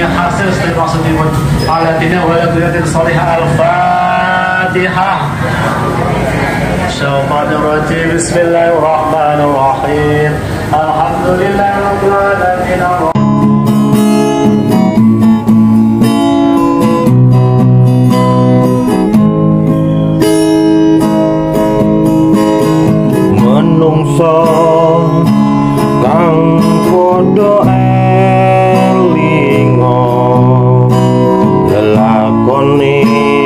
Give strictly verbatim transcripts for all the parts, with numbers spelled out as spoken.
hasil seperti maksudipun alatina wa lakuyatin salihah al-fatihah. Syaitanir rajim. Bismillahirrahmanirrahim. Alhamdulillahi rabbil alamin. Menungso kang padha elinga lelakone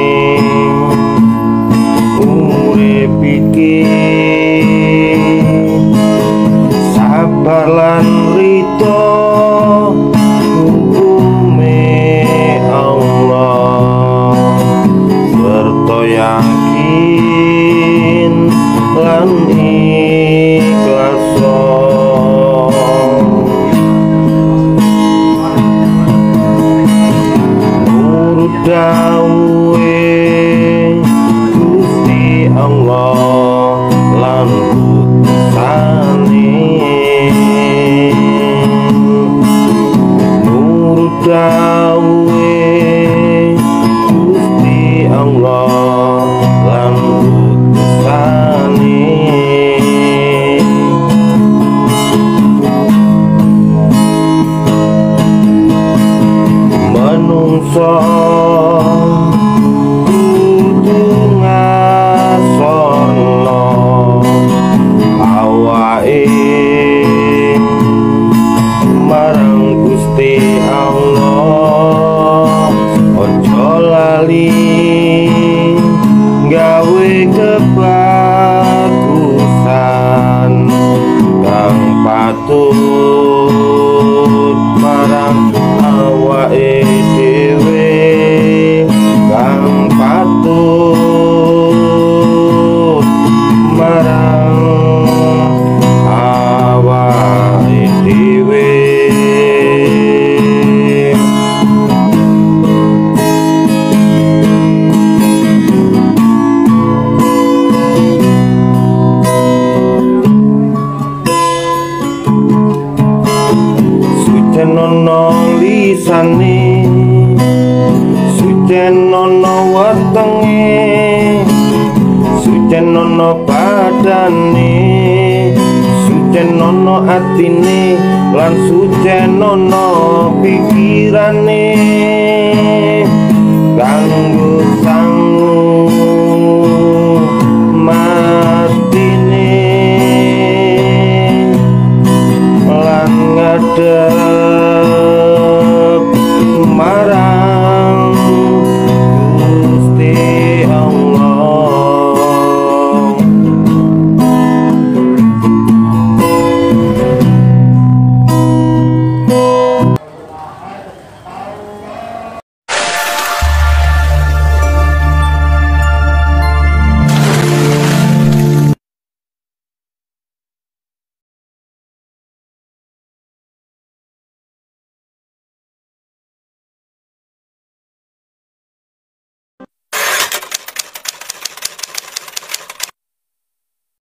urip iki sabar lan rito hukume Allah bertoyakin lan dawe Gusti Allah lan putusane nurut dawe Gusti Allah lan putusane menungso gawe kebagusan kang patut marang awake dhewe kang patut marang awake dhewe. Nono lisane suci nono wetenge suci nono badane suci nono atine lan suci nono